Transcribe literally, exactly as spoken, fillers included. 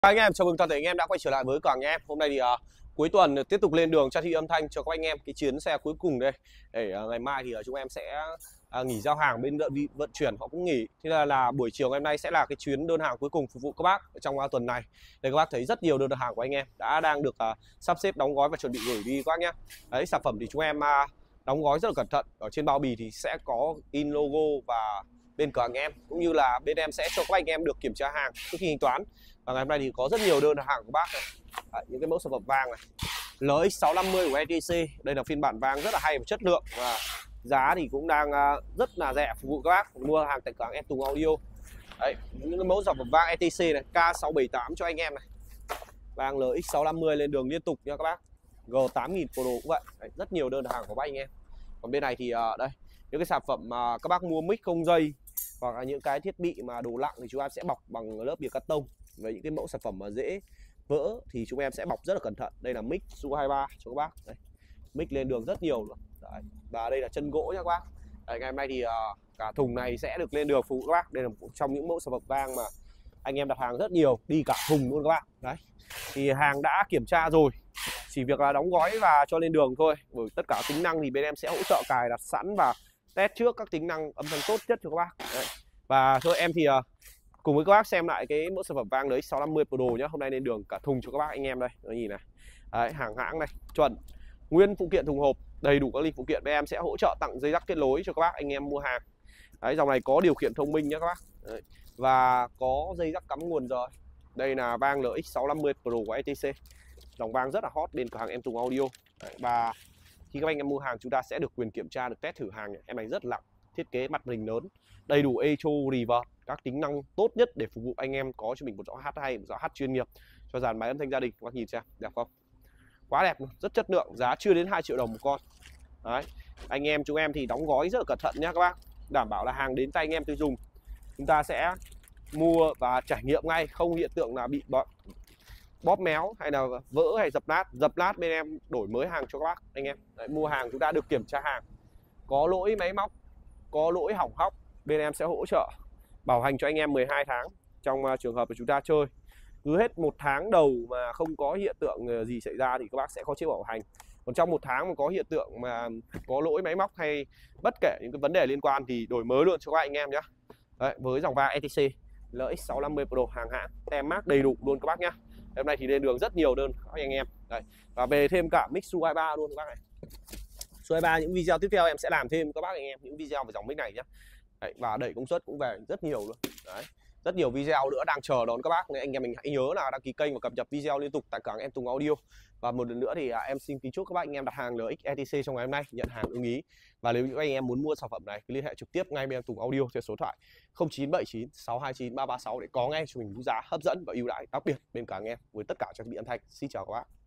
Anh em, chào mừng toàn thể anh em đã quay trở lại với cửa hàng anh em. Hôm nay thì uh, cuối tuần tiếp tục lên đường tra thị âm thanh cho các anh em cái chuyến xe cuối cùng đây. Để uh, ngày mai thì uh, chúng em sẽ uh, nghỉ giao hàng, bên đơn vị vận chuyển họ cũng nghỉ. Thế là, là buổi chiều ngày hôm nay sẽ là cái chuyến đơn hàng cuối cùng phục vụ các bác ở trong uh, tuần này. Đây các bác thấy rất nhiều đơn hàng của anh em đã đang được uh, sắp xếp đóng gói và chuẩn bị gửi đi các bác nhé. Đấy, sản phẩm thì chúng em uh, đóng gói rất là cẩn thận. Ở trên bao bì thì sẽ có in logo và bên cửa hàng em cũng như là bên em sẽ cho các anh em được kiểm tra hàng trước khi thanh toán. Và ngày hôm nay thì có rất nhiều đơn hàng của bác này. Đấy, những cái mẫu sản phẩm vàng này L X sáu năm mươi của e tê xê. Đây là phiên bản vàng rất là hay và chất lượng, và giá thì cũng đang rất là rẻ phục vụ các bác mua hàng tại cửa hàng Em Tùng Audio. Đấy, những cái mẫu sản phẩm vàng e tê xê này, K sáu bảy tám cho anh em này. Vàng L X sáu năm mươi lên đường liên tục nha các bác. G tám nghìn Pro cũng vậy. Đấy, rất nhiều đơn hàng của bác anh em. Còn bên này thì đây, những cái sản phẩm mà các bác mua mic không dây hoặc là những cái thiết bị mà đồ lặng thì chúng ta sẽ bọc bằng lớp bìa cắt tông. Với những cái mẫu sản phẩm mà dễ vỡ thì chúng em sẽ bọc rất là cẩn thận. Đây là mic Su hai ba cho các bác. Đây, mic lên đường rất nhiều luôn. Đấy. Và đây là chân gỗ nha các bác. Đấy, ngày hôm nay thì uh, cả thùng này sẽ được lên đường phục vụ các bác. Đây là một trong những mẫu sản phẩm vàng mà anh em đặt hàng rất nhiều, đi cả thùng luôn các bác. Đấy, thì hàng đã kiểm tra rồi, chỉ việc là đóng gói và cho lên đường thôi. Bởi tất cả tính năng thì bên em sẽ hỗ trợ cài đặt sẵn và test trước các tính năng âm thanh tốt nhất cho các bác. Đấy. Và thôi em thì uh, cùng với các bác xem lại cái mẫu sản phẩm vàng L X sáu năm mươi Pro nhé. Hôm nay lên đường cả thùng cho các bác anh em đây. Nó nhìn này. Đấy, hàng hãng này, chuẩn. Nguyên phụ kiện thùng hộp, đầy đủ các linh phụ kiện. Bên em sẽ hỗ trợ tặng dây dắt kết nối cho các bác anh em mua hàng. Đấy, dòng này có điều khiển thông minh nhé các bác. Đấy. Và có dây dắt cắm nguồn rồi. Đây là vàng L X sáu năm mươi Pro của e tê xê. Dòng vàng rất là hot bên cửa hàng Em Tùng Audio. Đấy, và khi các anh em mua hàng chúng ta sẽ được quyền kiểm tra, được test thử hàng. Em này rất nặng, thiết kế mặt hình lớn, đầy đủ echo reverb, các tính năng tốt nhất để phục vụ anh em có cho mình một giọng hát hay, một giọng hát chuyên nghiệp cho dàn máy âm thanh gia đình. Các bác nhìn xem đẹp không? Quá đẹp luôn, rất chất lượng, giá chưa đến hai triệu đồng một con. Đấy, anh em chúng em thì đóng gói rất là cẩn thận nhé các bác, đảm bảo là hàng đến tay anh em tiêu dùng chúng ta sẽ mua và trải nghiệm ngay, không hiện tượng là bị bóp, bóp méo hay là vỡ hay dập nát. Dập nát bên em đổi mới hàng cho các bác anh em. Đấy, mua hàng chúng ta được kiểm tra hàng, có lỗi máy móc, có lỗi hỏng hóc, bên em sẽ hỗ trợ bảo hành cho anh em mười hai tháng. Trong uh, trường hợp mà chúng ta chơi cứ hết một tháng đầu mà không có hiện tượng gì xảy ra thì các bác sẽ có chế bảo hành. Còn trong một tháng mà có hiện tượng mà có lỗi máy móc hay bất kể những cái vấn đề liên quan thì đổi mới luôn cho các anh em nhé. Đấy, với dòng va e tê xê L X sáu năm mươi Pro hàng hãng, tem mác đầy đủ luôn các bác nhé. Hôm nay thì lên đường rất nhiều đơn các anh em. Đây, và về thêm cả mic Su hai ba luôn các bác này. Su hai ba những video tiếp theo em sẽ làm thêm các bác anh em những video về dòng mic này nhé. Đấy, và đẩy công suất cũng về rất nhiều luôn. Đấy, rất nhiều video nữa đang chờ đón các bác. Nên anh em mình hãy nhớ là đăng ký kênh và cập nhật video liên tục tại cửa hàng Em Tùng Audio. Và một lần nữa thì à, em xin kính chúc các bác anh em đặt hàng L X e tê xê trong ngày hôm nay nhận hàng ưng ý. Và nếu những anh em muốn mua sản phẩm này, liên hệ trực tiếp ngay bên Em Tùng Audio theo số điện thoại không chín bảy chín sáu hai chín ba ba sáu để có ngay cho mình giá hấp dẫn và ưu đãi đặc biệt bên cửa hàng em với tất cả trang thiết bị âm thanh. Xin chào các bác.